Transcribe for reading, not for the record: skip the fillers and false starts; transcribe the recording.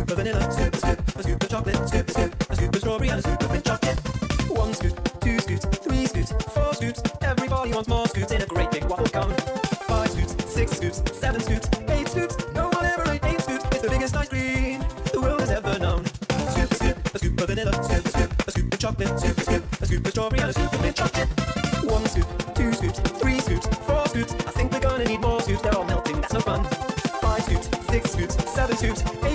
scoop of vanilla, scoop, a scoop of chocolate, scoop, a scoop of strawberry and a scoop of mint chocolate. 1 scoop, 2 scoops, 3 scoops, 4 scoops. Everybody wants more scoops in a great big waffle cone. 5 scoops, 6 scoops, 7 scoops, 8 scoops. No one ever ate 8 scoops. It's the biggest ice cream the world has ever known. Scoop, a scoop of vanilla, scoop, a scoop of chocolate, scoop, a scoop of strawberry and a scoop of mint chocolate. 1 scoop, 2 scoops, 3 scoops, 4 scoops. I think we're gonna need more scoops. They're all melting. That's no fun. 5 scoops, 6 scoops, 7 scoops.